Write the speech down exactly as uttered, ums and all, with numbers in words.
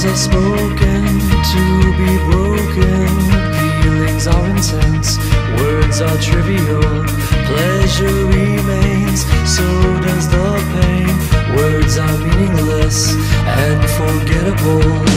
Laws are spoken to be broken. Feelings are intense, words are trivial. Pleasure remains, so does the pain. Words are meaningless and forgettable.